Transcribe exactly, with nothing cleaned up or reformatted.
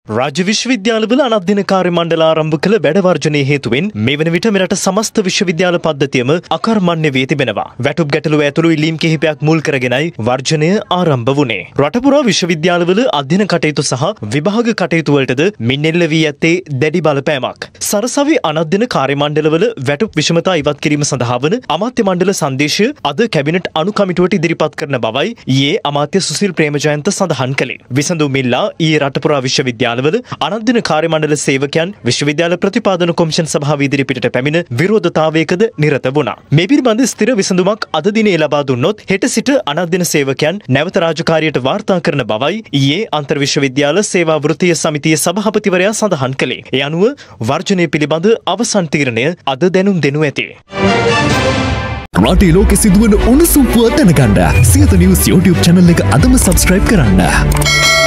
රාජ්‍ය විශ්වවිද්‍යාලවල අනධ්‍යයන කාර්ය මණ්ඩල ආරම්භ කළ වැඩ වර්ජනයේ හේතුවෙන් මේ වන විට මෙරට සමස්ත විශ්වවිද්‍යාල පද්ධතියම අකර්මණ්‍ය වී තිබෙනවා. වැටුප් ගැටලුව ඇතුළු ඉල්ලීම් කිහිපයක් මුල් කරගෙනයි වර්ජනය ආරම්භ වුණේ. රට පුරා විශ්වවිද්‍යාලවල අධ්‍යයන කටයුතු සහ විභාග කටයුතු වලටද මින් එල්ල වී ඇත්තේ දැඩි බලපෑමක්. සරසවි අනධ්‍යයන කාර්ය මණ්ඩලවල වැටුප් විෂමතා ඉවත් කිරීම සඳහා වන අමාත්‍ය මණ්ඩල සංදේශය අද කැබිනට් අනු කමිටුවට ඉදිරිපත් කරන බවයි ඊයේ අමාත්‍ය සුසිල් ප්‍රේමජයන්ත සඳහන් කළේ. විසඳුම් ඉල්ලා ඊයේ රට පුරා විශ්වවිද්‍යාල අනධ්‍යයන කාර්ය මණ්ඩල සේවකයන් විශ්වවිද්‍යාල ප්‍රතිපාදන කොමිෂන් සභාව ඉදිරිපිටට පැමිණ විරෝධතාවයකද නිරත වුණා. මේ පිළිබඳ ස්ථිර විසඳුමක් අද දිනේ ලබා දුන්නොත් හෙට සිට අනධ්‍යයන සේවකයන් නැවත රාජකාරියට වාර්තා කරන බවයි ඊයේ අන්තර් විශ්වවිද්‍යාල සේවා වෘත්තීය සමිතියේ සභාපතිවරයා සඳහන් කළේ. ඒ අනුව වර්ජනය පිළිබඳ අවසන් තීරණය අද දැනුම් දෙනු ඇත. රටේ ලෝකෙ සිදුවන උණුසුම් පුවත් දැනගන්න සියත නිවුස් YouTube channel එක අදම subscribe කරන්න.